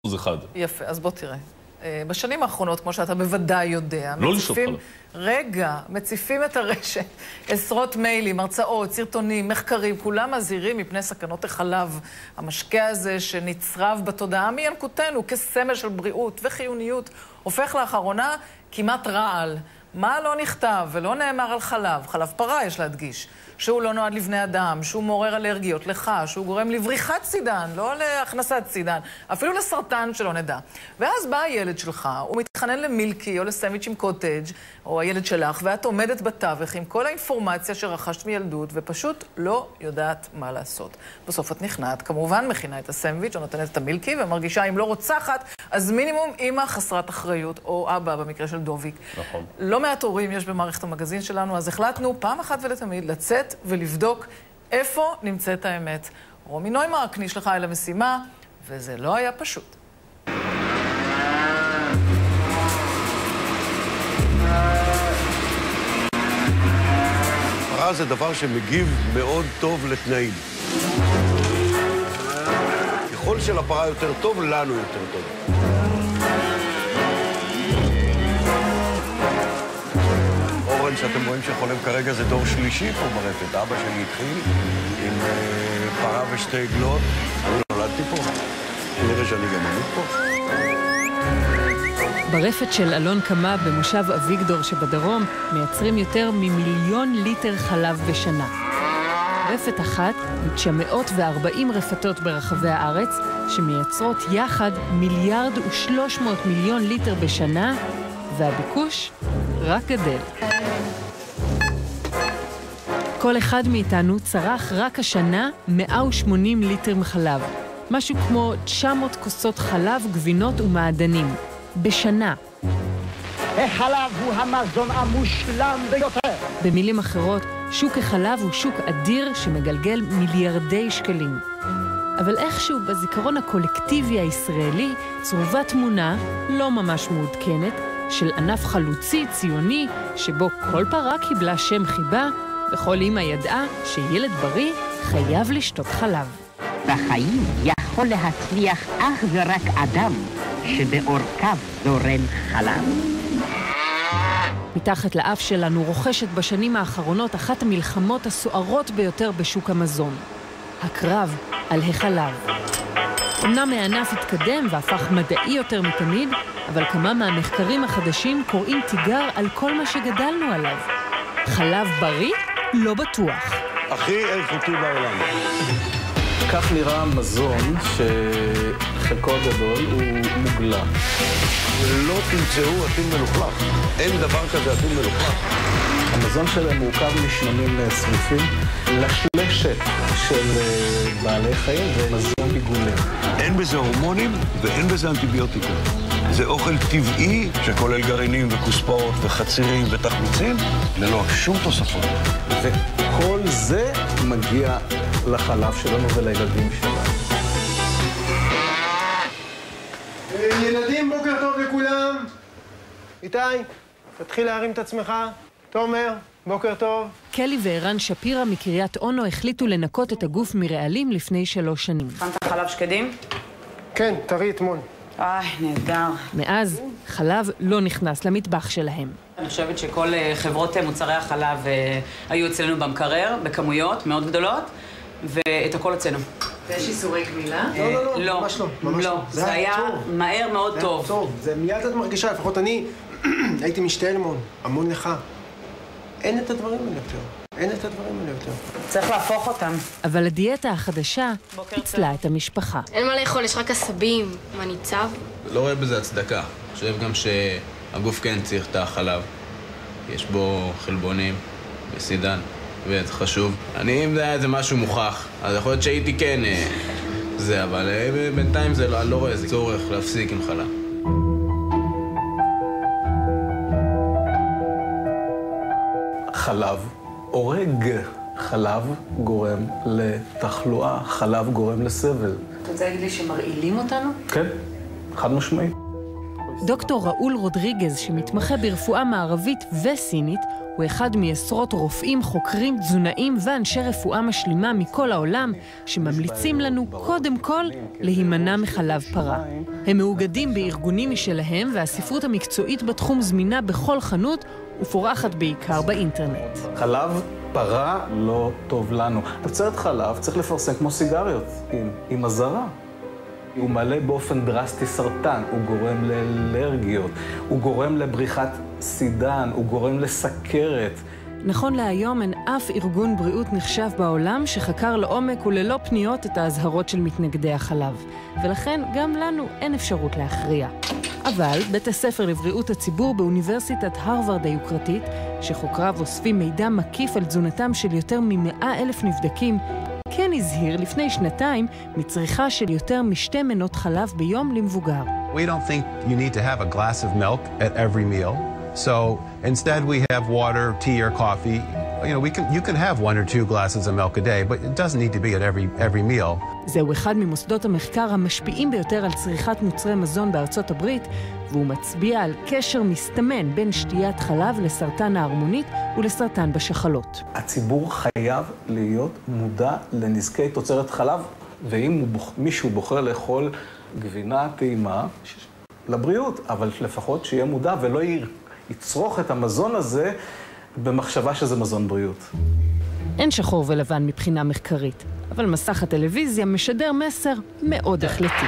אחד. יפה, אז בוא תראה. בשנים האחרונות, כמו שאתה בוודאי יודע, לא לשתות חלב. מציפים את הרשת, עשרות מיילים, הרצאות, סרטונים, מחקרים, כולם מזהירים מפני סכנות החלב. המשקה הזה שנצרב בתודעה מינקותנו כסמל של בריאות וחיוניות, הופך לאחרונה כמעט רעל. מה לא נכתב ולא נאמר על חלב? חלב פרה יש להדגיש. שהוא לא נועד לבני אדם, שהוא מעורר אלרגיות לך, שהוא גורם לבריחת סידן, לא להכנסת סידן, אפילו לסרטן שלא נדע. ואז בא הילד שלך, הוא מתחנן למילקי או לסנדוויץ' עם קוטג', או הילד שלך, ואת עומדת בתווך עם כל האינפורמציה שרכשת מילדות, ופשוט לא יודעת מה לעשות. בסוף את נכנעת, כמובן מכינה את הסנדוויץ' או נותנת את המילקי, ומרגישה אם לא רוצחת, אז מינימום אמא חסרת אחריות, או אבא במקרה של דוביק. נכון. לא מעט הורים יש במערכת המגזין שלנו, אז החלטנו פעם אחת ולתמיד לצאת ולבדוק איפה נמצאת האמת. רומי נוימרק נשלחה אל המשימה, וזה לא היה פשוט. פרה זה דבר שמגיב מאוד טוב לתנאים. ככל שלפרה יותר טוב, לנו יותר טוב. אורן, שאתם רואים שחולם כרגע זה דור שלישי פה ברפת. אבא שלי התחיל עם פרה ושתי עגלות. אני נולדתי פה. נראה שאני גם עמוד פה. ברפת של אלון קמה במושב אביגדור שבדרום מייצרים יותר ממיליון ליטר חלב בשנה. רפת אחת מ-940 רפתות ברחבי הארץ שמייצרות יחד 1.3 מיליארד ליטר בשנה, והביקוש רק גדל. כל אחד מאיתנו צרך רק השנה 180 ליטר מחלב, משהו כמו 900 כוסות חלב, גבינות ומעדנים. בשנה. החלב הוא המזון המושלם ביותר. במילים אחרות, שוק החלב הוא שוק אדיר שמגלגל מיליארדי שקלים. אבל איכשהו בזיכרון הקולקטיבי הישראלי צרובה תמונה לא ממש מעודכנת של ענף חלוצי ציוני שבו כל פרה קיבלה שם חיבה וכל אמא ידעה שילד בריא חייב לשתות חלב. בחיים יכול להצליח אך ורק אדם שבעורקיו זורם חלב. מתחת לאף שלנו רוכשת בשנים האחרונות אחת המלחמות הסוערות ביותר בשוק המזון. הקרב על החלב. אמנם הענף התקדם והפך מדעי יותר מתמיד, אבל כמה מהמחקרים החדשים קוראים תיגר על כל מה שגדלנו עליו. חלב בריא? לא בטוח. הכי איכותי בעולם. כך נראה מזון שחלקו הגדול הוא מוגלה. לא תמצאו עתים מלוכלך. אין דבר כזה עתים מלוכלך. המזון שלהם מורכב משמנים שרופים, לשלשת של בעלי חיים ומזון עיגולים. אין בזה הורמונים ואין בזה אנטיביוטיקה. זה אוכל טבעי שכולל גרעינים וכוספות וחצירים ותחמיצים, ללא שום תוספות. וכל זה מגיע לחלב שלנו ולילדים שלנו. ילדים, בוקר טוב לכולם. איתי, תתחיל להרים את עצמך. תומר, בוקר טוב. קלי וערן שפירה מקריית אונו החליטו לנקות את הגוף מרעלים לפני 3 שנים. הכנת חלב שקדים? כן, טרי אתמול. נהדר. מאז חלב לא נכנס למטבח שלהם. אני חושבת שכל חברות מוצרי החלב היו אצלנו במקרר, בכמויות מאוד גדולות, ואת הכל הוצאנו. ויש איסורי גמילה? לא, ממש לא. ממש לא. זה היה מהר מאוד טוב. טוב, זה מיד את מרגישה, לפחות אני הייתי משתעל המון לך. אין את הדברים האלה יותר. צריך להפוך אותם. אבל הדיאטה החדשה פיצלה את המשפחה. אין מה לאכול, יש רק עשבים. מה ניצב? לא רואה בזה הצדקה. חושב גם שהגוף כן צריך את החלב. יש בו חלבונים וסידן, וזה חשוב. אם זה היה איזה משהו מוכח, אז יכול להיות שהייתי כן זה, אבל בינתיים זה לא רואה איזה צורך להפסיק עם חלב. חלב הורג. חלב גורם לתחלואה, חלב גורם לסבל. אתה רוצה להגיד לי שמרעילים אותנו? כן, חד משמעית. דוקטור ראול רודריגז, שמתמחה ברפואה מערבית וסינית, הוא אחד מעשרות רופאים, חוקרים, תזונאים ואנשי רפואה משלימה מכל העולם, שממליצים לנו קודם כל להימנע מחלב פרה. הם מאוגדים בארגונים משלהם, והספרות המקצועית בתחום זמינה בכל חנות, ופורחת בעיקר באינטרנט. חלב פרה לא טוב לנו. תוצרת חלב צריך לפרסם כמו סיגריות, עם אזהרה. הוא מעלה באופן דרסטי סרטן, הוא גורם לאלרגיות, הוא גורם לבריחת סידן, הוא גורם לסכרת. נכון להיום אין אף ארגון בריאות נחשב בעולם שחקר לעומק וללא פניות את האזהרות של מתנגדי החלב. ולכן גם לנו אין אפשרות להכריע. אבל בית הספר לבריאות הציבור באוניברסיטת הרווארד היוקרתית, שחוקריו אוספים מידע מקיף על תזונתם של יותר מ100,000 נבדקים, כן הזהיר לפני שנתיים מצריכה של יותר משתי מנות חלב ביום למבוגר. We don't think you need to have a glass of milk at every meal. So instead we have water, tea or coffee. You know, you can have 1 or 2 glasses of milk a day, but it doesn't need to be at every meal. זהו אחד ממוסדות המחקר המשפיעים ביותר על צריכת מוצרי מזון בארצות הברית, והוא מצביע על קשר מסתמן בין שתיית חלב לסרטן ההרמונית ולסרטן בשחלות. הציבור חייב להיות מודע לנזקי תוצרת חלב, ואם מישהו בוחר לאכול גבינה טעימה, לבריאות, אבל לפחות שיהיה מודע ולא יצרוך את המזון הזה במחשבה שזה מזון בריאות. אין שחור ולבן מבחינה מחקרית, אבל מסך הטלוויזיה משדר מסר מאוד החלטי.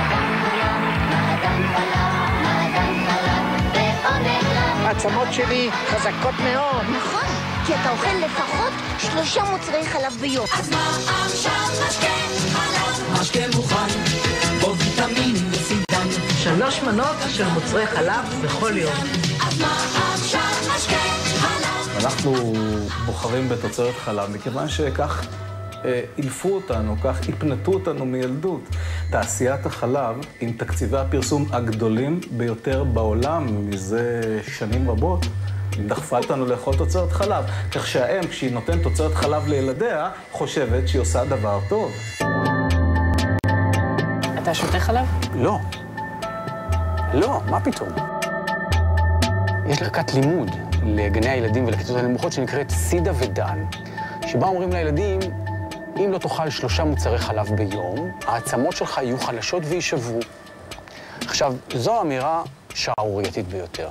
העצמות שלי חזקות מאוד. נכון, כי אתה אוכל לפחות 3 מוצרי חלב ביום. אז מה עכשיו משקה חלב? משקה מוכן, בו ויטמין וסידן. 3 מנות של מוצרי חלב בכל יום. אז מה עכשיו משקה חלב? אנחנו בוחרים בתוצרת חלב, מכיוון שכך אילפו אותנו, כך הפנתו אותנו מילדות. תעשיית החלב, עם תקציבי הפרסום הגדולים ביותר בעולם מזה שנים רבות, דחפה אותנו לאכול תוצרת חלב, כך שהאם, כשהיא נותנת תוצרת חלב לילדיה, חושבת שהיא עושה דבר טוב. אתה שותה חלב? לא. לא, מה פתאום? יש ערכת לימוד לגני הילדים ולכיתות הנמוכות שנקראת סידה ודן, שבה אומרים לילדים, אם לא תאכל 3 מוצרי חלב ביום, העצמות שלך יהיו חלשות וישברו. עכשיו, זו אמירה שערורייתית ביותר.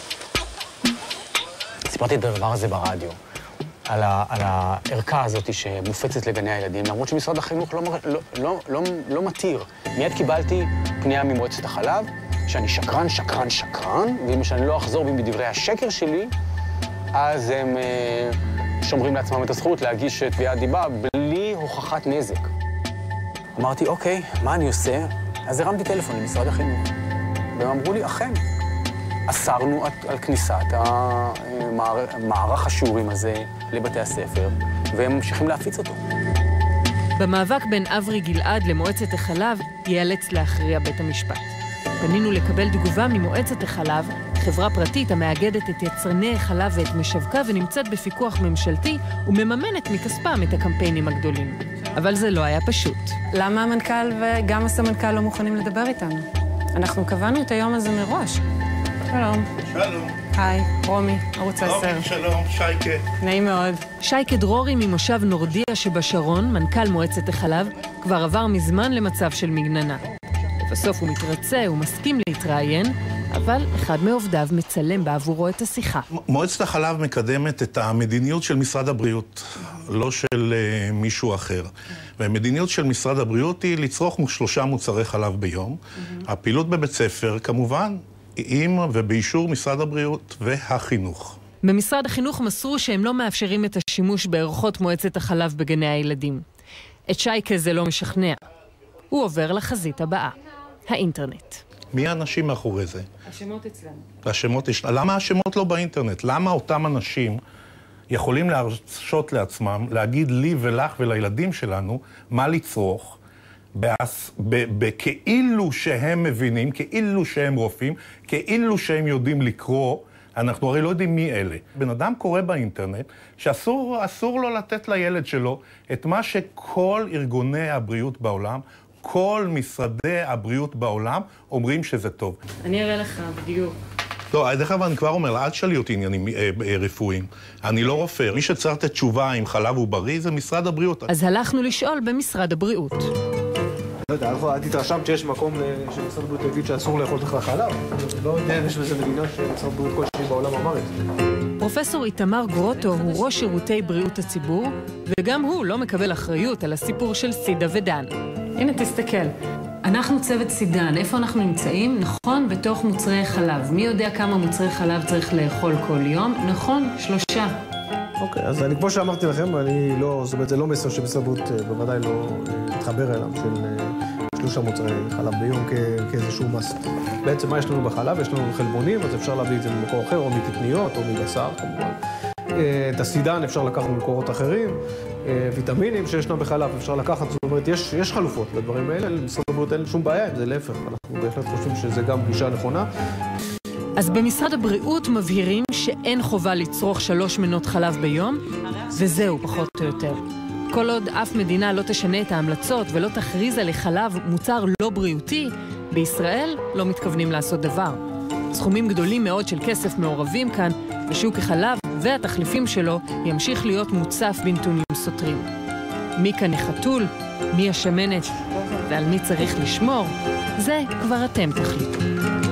סיפרתי את הדבר הזה ברדיו, על הערכה הזאת שמופצת לגני הילדים, למרות שמשרד החינוך לא מתיר. מיד קיבלתי פנייה ממועצת החלב, שאני שקרן, ואם שאני לא אחזור בי מדברי השקר שלי, אז הם שומרים לעצמם את הזכות להגיש תביעת דיבה בלי הוכחת נזק. אמרתי, אוקיי, מה אני עושה? אז הרמתי טלפון למשרד החינוך, והם אמרו לי, אכן, אסרנו על כניסת מערך השיעורים הזה לבתי הספר, והם ממשיכים להפיץ אותו. במאבק בין אברי גלעד למועצת החלב, ייאלץ להכריע בית המשפט. פנינו לקבל תגובה ממועצת החלב, חברה פרטית המאגדת את יצרני החלב ואת משווקה ונמצאת בפיקוח ממשלתי ומממנת מכספם את הקמפיינים הגדולים. אבל זה לא היה פשוט. למה המנכ"ל וגם הסמנכ"ל לא מוכנים לדבר איתנו? אנחנו קבענו את היום הזה מראש. שלום. שלום. היי, רומי, ערוץ 10. רומי, שלום, שייקה. נעים מאוד. שייקה דרורי ממושב נורדיה שבשרון, מנכ"ל מועצת החלב, כבר עבר מזמן למצב של מגננה. בסוף הוא מתרצה, הוא מסכים להתראיין, אבל אחד מעובדיו מצלם בעבורו את השיחה. מועצת החלב מקדמת את המדיניות של משרד הבריאות, לא של מישהו אחר. והמדיניות של משרד הבריאות היא לצרוך 3 מוצרי חלב ביום. הפעילות בבית ספר, כמובן, עם ובאישור משרד הבריאות והחינוך. במשרד החינוך מסרו שהם לא מאפשרים את השימוש בערכות מועצת החלב בגני הילדים. את שייקה זה לא משכנע. הוא עובר לחזית הבאה. האינטרנט. מי האנשים מאחורי זה? השמות אצלנו. השמות אצלנו. למה השמות לא באינטרנט? למה אותם אנשים יכולים להרשות לעצמם, להגיד לי ולך ולילדים שלנו מה לצרוך, כאילו שהם מבינים, כאילו שהם רופאים, כאילו שהם יודעים לקרוא, אנחנו הרי לא יודעים מי אלה. בן אדם קורא באינטרנט שאסור לו לתת לילד שלו את מה שכל ארגוני הבריאות בעולם, כל משרדי הבריאות בעולם אומרים שזה טוב. אני אראה לך בדיוק. לא, דרך אגב, אני כבר אומר, אל תשאלי אותי עניינים רפואיים. אני לא רופא. מי שצריך לתת תשובה אם חלב הוא בריא זה משרד הבריאות. אז הלכנו לשאול במשרד הבריאות. לא יודע, את התרשמת שיש מקום שמשרד הבריאות יגיד שאסור לאכול בכלל חלב. לא יודע, יש בזה מדינה שמשרד הבריאות כלשהי בעולם אמר את זה. פרופסור איתמר גרוטו הוא ראש שירותי בריאות הציבור, וגם הוא לא מקבל אחריות על הסיפור של סידה ודן. הנה, תסתכל. אנחנו צוות סידן. איפה אנחנו נמצאים? נכון, בתוך מוצרי חלב. מי יודע כמה מוצרי חלב צריך לאכול כל יום? נכון, 3. אוקיי, אז אני, כמו שאמרתי לכם, אני לא, זאת אומרת, זה לא מסר שמשרד הבריאות בוודאי לא מתחבר אליו של 3 מוצרי חלב ביום כאיזשהו מסט. בעצם מה יש לנו בחלב? יש לנו חלבונים, אז אפשר להביא את זה ממקור אחר, או מקטניות, או מבשר, כמובן. את הסידן אפשר לקחת ממקורות אחרים, ויטמינים שישנם בחלב אפשר לקחת, זאת אומרת, יש חלופות לדברים האלה, למשרד הבריאות אין שום בעיה עם זה, להפך, אנחנו בהחלט חושבים שזה גם גישה נכונה. אז במשרד הבריאות מבהירים שאין חובה לצרוך 3 מנות חלב ביום, וזהו פחות או יותר. כל עוד אף מדינה לא תשנה את ההמלצות ולא תכריז על חלב מוצר לא בריאותי, בישראל לא מתכוונים לעשות דבר. סכומים גדולים מאוד של כסף מעורבים כאן, ושוק החלב והתחליפים שלו ימשיך להיות מוצף בנתונים סותרים. מי כאן החתול, מי השמנת ועל מי צריך לשמור, זה כבר אתם תחליטו.